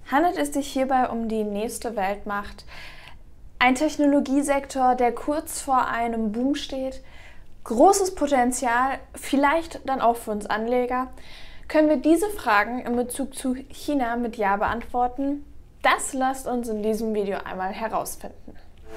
Handelt es sich hierbei um die nächste Weltmacht? Ein Technologiesektor, der kurz vor einem Boom steht? Großes Potenzial, vielleicht dann auch für uns Anleger? Können wir diese Fragen in Bezug zu China mit Ja beantworten? Das lasst uns in diesem Video einmal herausfinden.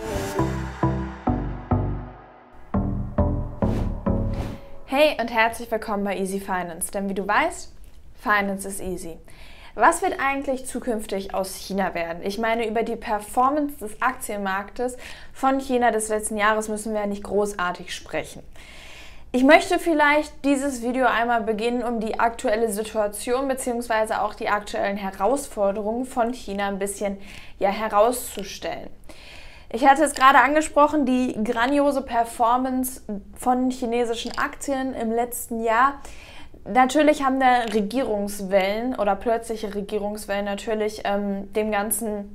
Hey und herzlich willkommen bei Easy Finance, denn wie du weißt, Finance is easy. Was wird eigentlich zukünftig aus China werden? Ich meine, über die Performance des Aktienmarktes von China des letzten Jahres müssen wir ja nicht großartig sprechen. Ich möchte vielleicht dieses Video einmal beginnen, um die aktuelle Situation bzw. auch die aktuellen Herausforderungen von China ein bisschen herauszustellen. Ich hatte es gerade angesprochen, die grandiose Performance von chinesischen Aktien im letzten Jahr. Natürlich haben da Regierungswellen oder plötzliche Regierungswellen natürlich dem Ganzen,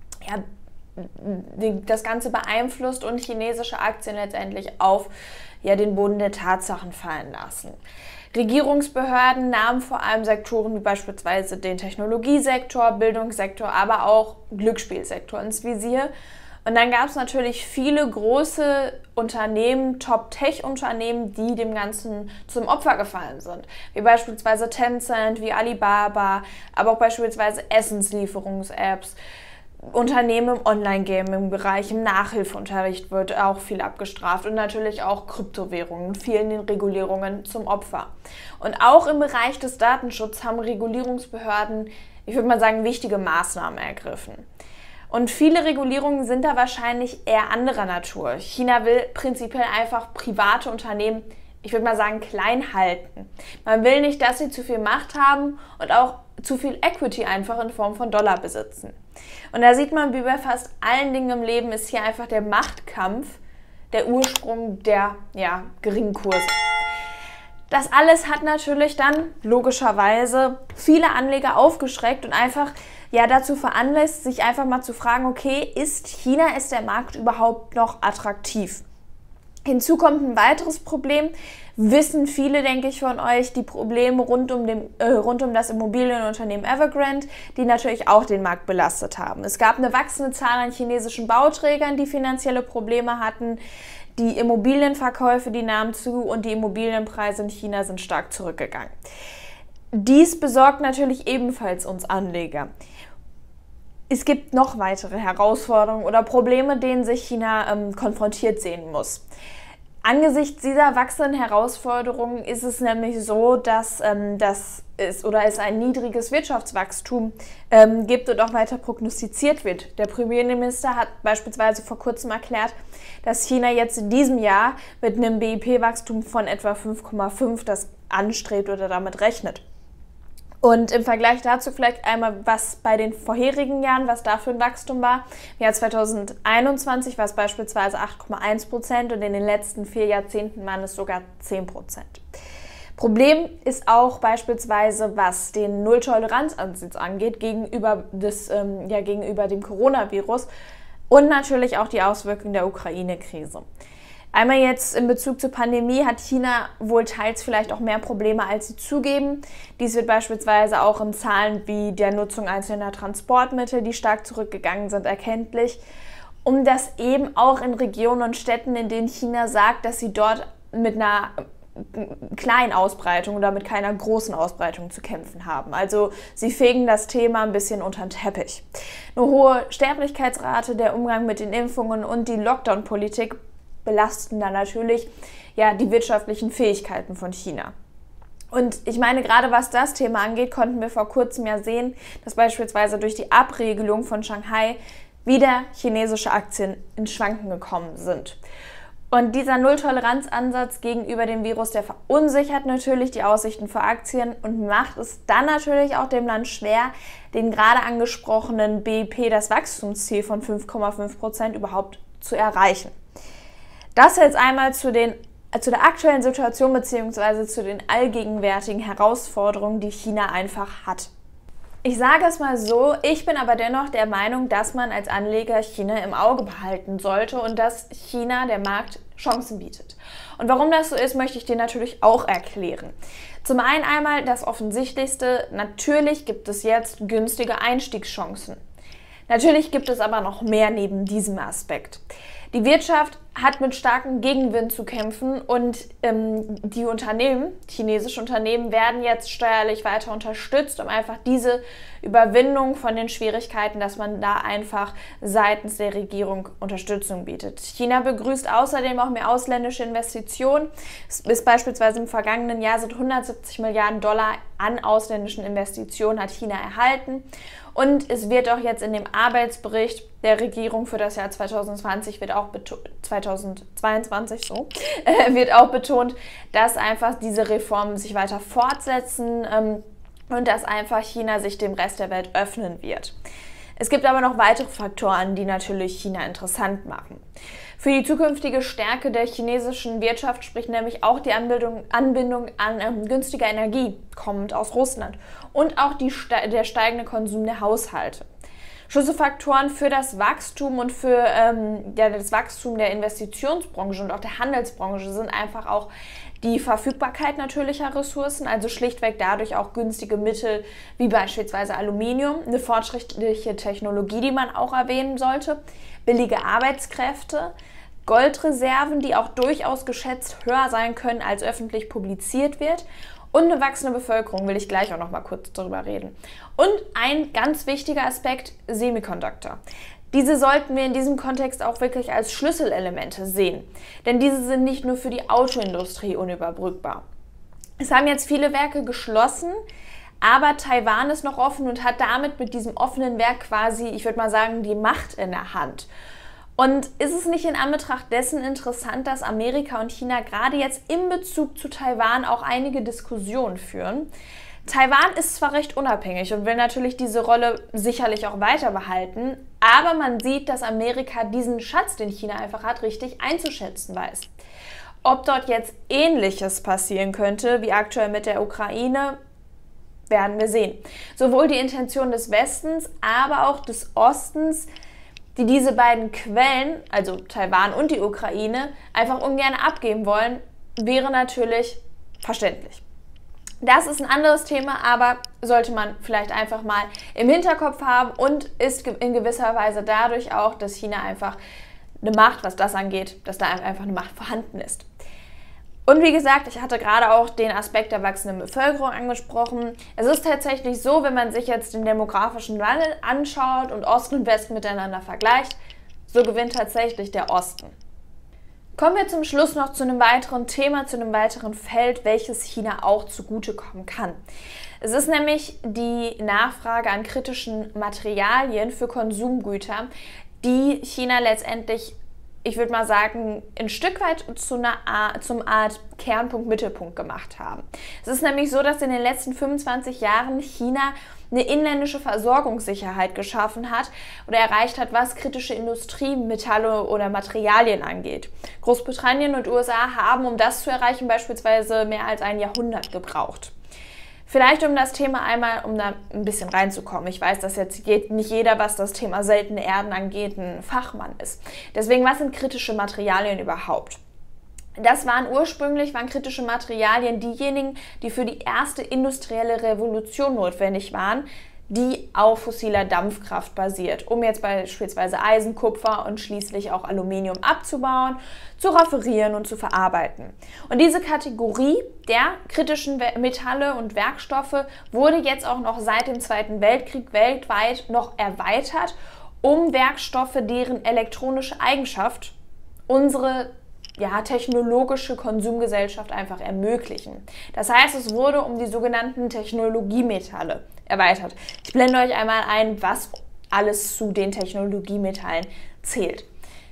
das Ganze beeinflusst und chinesische Aktien letztendlich auf den Boden der Tatsachen fallen lassen. Regierungsbehörden nahmen vor allem Sektoren wie beispielsweise den Technologiesektor, Bildungssektor, aber auch Glücksspielsektor ins Visier. Und dann gab es natürlich viele große Unternehmen, Top-Tech-Unternehmen, die dem Ganzen zum Opfer gefallen sind. Wie beispielsweise Tencent, wie Alibaba, aber auch beispielsweise Essenslieferungs-Apps. Unternehmen im Online-Gaming-Bereich, im Nachhilfeunterricht wird auch viel abgestraft und natürlich auch Kryptowährungen fielen den Regulierungen zum Opfer. Und auch im Bereich des Datenschutzes haben Regulierungsbehörden, ich würde mal sagen, wichtige Maßnahmen ergriffen. Und viele Regulierungen sind da wahrscheinlich eher anderer Natur. China will prinzipiell einfach private Unternehmen, ich würde mal sagen, klein halten. Man will nicht, dass sie zu viel Macht haben und auch zu viel Equity einfach in Form von Dollar besitzen. Und da sieht man, wie bei fast allen Dingen im Leben ist hier einfach der Machtkampf der Ursprung der geringen Kurse. Das alles hat natürlich dann logischerweise viele Anleger aufgeschreckt und einfach dazu veranlasst, sich einfach mal zu fragen, okay, ist der Markt überhaupt noch attraktiv? Hinzu kommt ein weiteres Problem, wissen viele, denke ich, von euch, die Probleme rund um das Immobilienunternehmen Evergrande, die natürlich auch den Markt belastet haben. Es gab eine wachsende Zahl an chinesischen Bauträgern, die finanzielle Probleme hatten. Die Immobilienverkäufe, die nahmen zu und die Immobilienpreise in China sind stark zurückgegangen. Dies besorgt natürlich ebenfalls uns Anleger. Es gibt noch weitere Herausforderungen oder Probleme, denen sich China konfrontiert sehen muss. Angesichts dieser wachsenden Herausforderungen ist es nämlich so, dass es ein niedriges Wirtschaftswachstum gibt und auch weiter prognostiziert wird. Der Premierminister hat beispielsweise vor kurzem erklärt, dass China jetzt in diesem Jahr mit einem BIP-Wachstum von etwa 5,5 das anstrebt oder damit rechnet. Und im Vergleich dazu vielleicht einmal, was bei den vorherigen Jahren, was da für ein Wachstum war. Im Jahr 2021 war es beispielsweise 8,1% und in den letzten 4 Jahrzehnten waren es sogar 10%. Problem ist auch beispielsweise, was den Null-Toleranz-Ansatz angeht, gegenüber dem Coronavirus und natürlich auch die Auswirkungen der Ukraine-Krise. Einmal jetzt in Bezug zur Pandemie hat China wohl teils vielleicht auch mehr Probleme, als sie zugeben. Dies wird beispielsweise auch in Zahlen wie der Nutzung einzelner Transportmittel, die stark zurückgegangen sind, erkenntlich. Um das eben auch in Regionen und Städten, in denen China sagt, dass sie dort mit einer kleinen Ausbreitung oder mit keiner großen Ausbreitung zu kämpfen haben. Also sie fegen das Thema ein bisschen unter den Teppich. Eine hohe Sterblichkeitsrate, der Umgang mit den Impfungen und die Lockdown-Politik belasten dann natürlich die wirtschaftlichen Fähigkeiten von China. Und ich meine, gerade was das Thema angeht, konnten wir vor kurzem sehen, dass beispielsweise durch die Abregelung von Shanghai wieder chinesische Aktien ins Schwanken gekommen sind. Und dieser Null-Toleranz-Ansatz gegenüber dem Virus, der verunsichert natürlich die Aussichten für Aktien und macht es dann natürlich auch dem Land schwer, den gerade angesprochenen BIP, das Wachstumsziel von 5,5% überhaupt zu erreichen. Das jetzt einmal zu der aktuellen Situation bzw. zu den allgegenwärtigen Herausforderungen, die China einfach hat. Ich sage es mal so, ich bin aber dennoch der Meinung, dass man als Anleger China im Auge behalten sollte und dass China der Markt Chancen bietet. Und warum das so ist, möchte ich dir natürlich auch erklären. Zum einen einmal das Offensichtlichste, natürlich gibt es jetzt günstige Einstiegschancen. Natürlich gibt es aber noch mehr neben diesem Aspekt. Die Wirtschaft hat mit starkem Gegenwind zu kämpfen und die Unternehmen, chinesische Unternehmen, werden jetzt steuerlich weiter unterstützt, um einfach diese Überwindung von den Schwierigkeiten, dass man da einfach seitens der Regierung Unterstützung bietet. China begrüßt außerdem auch mehr ausländische Investitionen. Bis beispielsweise im vergangenen Jahr sind 170 Milliarden Dollar an ausländischen Investitionen hat China erhalten. Und es wird auch jetzt in dem Arbeitsbericht der Regierung für das Jahr 2020 wird auch wird auch betont, dass einfach diese Reformen sich weiter fortsetzen und dass einfach China sich dem Rest der Welt öffnen wird. Es gibt aber noch weitere Faktoren, die natürlich China interessant machen. Für die zukünftige Stärke der chinesischen Wirtschaft spricht nämlich auch die Anbindung an günstiger Energie, kommend aus Russland, und auch der steigende Konsum der Haushalte. Schlüsselfaktoren für das Wachstum und für das Wachstum der Investitionsbranche und auch der Handelsbranche sind einfach auch die Verfügbarkeit natürlicher Ressourcen, also schlichtweg dadurch auch günstige Mittel wie beispielsweise Aluminium, eine fortschrittliche Technologie, die man auch erwähnen sollte, billige Arbeitskräfte, Goldreserven, die auch durchaus geschätzt höher sein können, als öffentlich publiziert wird, und eine wachsende Bevölkerung, will ich gleich auch noch mal kurz darüber reden. Und ein ganz wichtiger Aspekt, Semiconductor. Diese sollten wir in diesem Kontext auch wirklich als Schlüsselelemente sehen, denn diese sind nicht nur für die Autoindustrie unüberbrückbar. Es haben jetzt viele Werke geschlossen, aber Taiwan ist noch offen und hat damit mit diesem offenen Werk quasi, ich würde mal sagen, die Macht in der Hand. Und ist es nicht in Anbetracht dessen interessant, dass Amerika und China gerade jetzt in Bezug zu Taiwan auch einige Diskussionen führen? Taiwan ist zwar recht unabhängig und will natürlich diese Rolle sicherlich auch weiter behalten, aber man sieht, dass Amerika diesen Schatz, den China einfach hat, richtig einzuschätzen weiß. Ob dort jetzt Ähnliches passieren könnte, wie aktuell mit der Ukraine, werden wir sehen. Sowohl die Intention des Westens, aber auch des Ostens, die diese beiden Quellen, also Taiwan und die Ukraine, einfach ungern abgeben wollen, wäre natürlich verständlich. Das ist ein anderes Thema, aber sollte man vielleicht einfach mal im Hinterkopf haben und ist in gewisser Weise dadurch auch, dass China einfach eine Macht, was das angeht, dass da einfach eine Macht vorhanden ist. Und wie gesagt, ich hatte gerade auch den Aspekt der wachsenden Bevölkerung angesprochen. Es ist tatsächlich so, wenn man sich jetzt den demografischen Wandel anschaut und Osten und Westen miteinander vergleicht, so gewinnt tatsächlich der Osten. Kommen wir zum Schluss noch zu einem weiteren Thema, zu einem weiteren Feld, welches China auch zugutekommen kann. Es ist nämlich die Nachfrage an kritischen Materialien für Konsumgüter, die China letztendlich, ich würde mal sagen, ein Stück weit zum Art Kernpunkt, Mittelpunkt gemacht haben. Es ist nämlich so, dass in den letzten 25 Jahren China eine inländische Versorgungssicherheit geschaffen hat oder erreicht hat, was kritische Industrie, Metalle oder Materialien angeht. Großbritannien und USA haben, um das zu erreichen, beispielsweise mehr als ein Jahrhundert gebraucht. Vielleicht um das Thema einmal, um da ein bisschen reinzukommen. Ich weiß, dass jetzt nicht jeder, was das Thema seltene Erden angeht, ein Fachmann ist. Deswegen, was sind kritische Materialien überhaupt? Das waren kritische Materialien diejenigen, die für die erste industrielle Revolution notwendig waren, die auf fossiler Dampfkraft basiert, um jetzt beispielsweise Eisen, Kupfer und schließlich auch Aluminium abzubauen, zu raffinieren und zu verarbeiten. Und diese Kategorie der kritischen Metalle und Werkstoffe wurde jetzt auch noch seit dem Zweiten Weltkrieg weltweit noch erweitert, um Werkstoffe, deren elektronische Eigenschaft unsere technologische Konsumgesellschaft einfach ermöglichen. Das heißt, es wurde um die sogenannten Technologiemetalle erweitert. Ich blende euch einmal ein, was alles zu den Technologiemetallen zählt.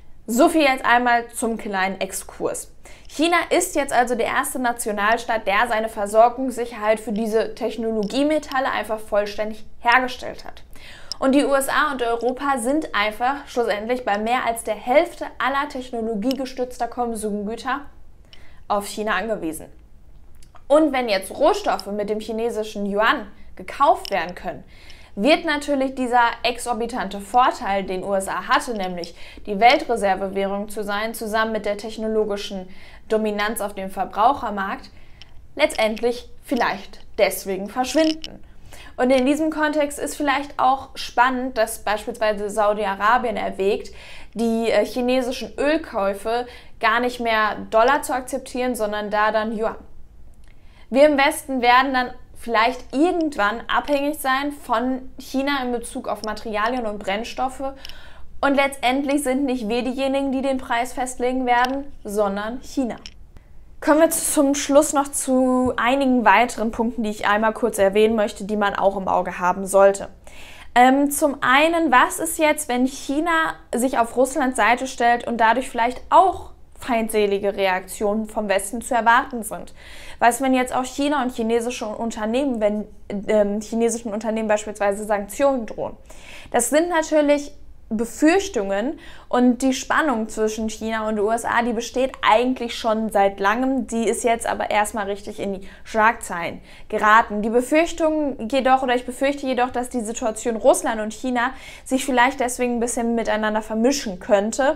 So viel jetzt einmal zum kleinen Exkurs. China ist jetzt also der erste Nationalstaat, der seine Versorgungssicherheit für diese Technologiemetalle einfach vollständig hergestellt hat. Und die USA und Europa sind einfach schlussendlich bei mehr als der Hälfte aller technologiegestützter Konsumgüter auf China angewiesen. Und wenn jetzt Rohstoffe mit dem chinesischen Yuan gekauft werden können, wird natürlich dieser exorbitante Vorteil, den USA hatte, nämlich die Weltreservewährung zu sein, zusammen mit der technologischen Dominanz auf dem Verbrauchermarkt, letztendlich vielleicht deswegen verschwinden. Und in diesem Kontext ist vielleicht auch spannend, dass beispielsweise Saudi-Arabien erwägt, die chinesischen Ölkäufe gar nicht mehr Dollar zu akzeptieren, sondern da dann Yuan. Wir im Westen werden dann vielleicht irgendwann abhängig sein von China in Bezug auf Materialien und Brennstoffe. Und letztendlich sind nicht wir diejenigen, die den Preis festlegen werden, sondern China. Kommen wir zum Schluss noch zu einigen weiteren Punkten, die ich einmal kurz erwähnen möchte, die man auch im Auge haben sollte. Zum einen, was ist jetzt, wenn China sich auf Russlands Seite stellt und dadurch vielleicht auch feindselige Reaktionen vom Westen zu erwarten sind? Was, wenn jetzt auch China und chinesische Unternehmen, wenn chinesischen Unternehmen beispielsweise Sanktionen drohen? Das sind natürlich Befürchtungen, und die Spannung zwischen China und den USA, die besteht eigentlich schon seit langem, die ist jetzt aber erstmal richtig in die Schlagzeilen geraten. Die Befürchtung jedoch, oder ich befürchte jedoch, dass die Situation Russland und China sich vielleicht deswegen ein bisschen miteinander vermischen könnte.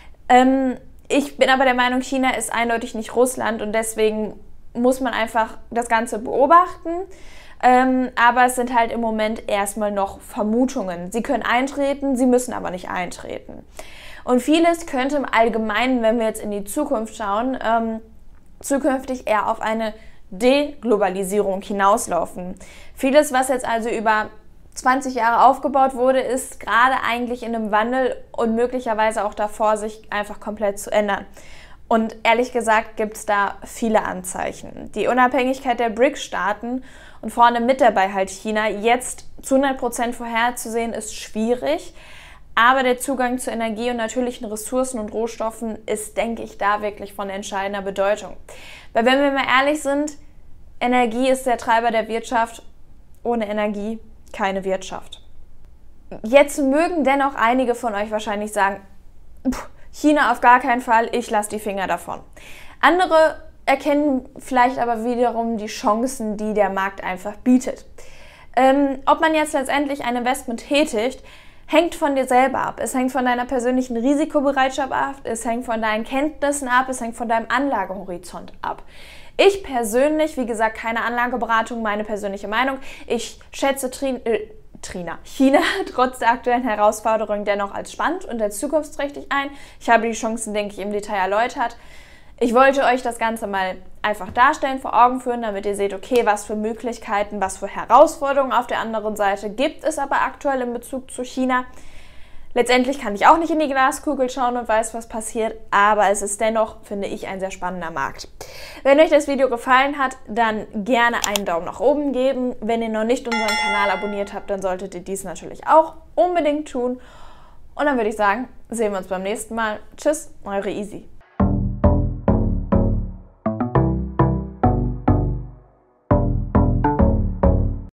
Ich bin aber der Meinung, China ist eindeutig nicht Russland, und deswegen muss man einfach das Ganze beobachten. Aber es sind halt im Moment erstmal noch Vermutungen. Sie können eintreten, sie müssen aber nicht eintreten. Und vieles könnte im Allgemeinen, wenn wir jetzt in die Zukunft schauen, zukünftig eher auf eine Deglobalisierung hinauslaufen. Vieles, was jetzt also über 20 Jahre aufgebaut wurde, ist gerade eigentlich in einem Wandel und möglicherweise auch davor, sich einfach komplett zu ändern. Und ehrlich gesagt gibt es da viele Anzeichen. Die Unabhängigkeit der BRICS-Staaten und vorne mit dabei halt China jetzt zu 100% vorherzusehen, ist schwierig. Aber der Zugang zu Energie und natürlichen Ressourcen und Rohstoffen ist, denke ich, da wirklich von entscheidender Bedeutung. Weil wenn wir mal ehrlich sind, Energie ist der Treiber der Wirtschaft. Ohne Energie keine Wirtschaft. Jetzt mögen dennoch einige von euch wahrscheinlich sagen, China auf gar keinen Fall, ich lasse die Finger davon. Andere erkennen vielleicht aber wiederum die Chancen, die der Markt einfach bietet. Ob man jetzt letztendlich ein Investment tätigt, hängt von dir selber ab. Es hängt von deiner persönlichen Risikobereitschaft ab, es hängt von deinen Kenntnissen ab, es hängt von deinem Anlagehorizont ab. Ich persönlich, wie gesagt, keine Anlageberatung, meine persönliche Meinung. Ich schätze China trotz der aktuellen Herausforderungen dennoch als spannend und als zukunftsträchtig ein. Ich habe die Chancen, denke ich, im Detail erläutert. Ich wollte euch das Ganze mal einfach darstellen, vor Augen führen, damit ihr seht, okay, was für Möglichkeiten, was für Herausforderungen auf der anderen Seite gibt es aber aktuell in Bezug zu China. Letztendlich kann ich auch nicht in die Glaskugel schauen und weiß, was passiert, aber es ist dennoch, finde ich, ein sehr spannender Markt. Wenn euch das Video gefallen hat, dann gerne einen Daumen nach oben geben. Wenn ihr noch nicht unseren Kanal abonniert habt, dann solltet ihr dies natürlich auch unbedingt tun. Und dann würde ich sagen, sehen wir uns beim nächsten Mal. Tschüss, eure Easy.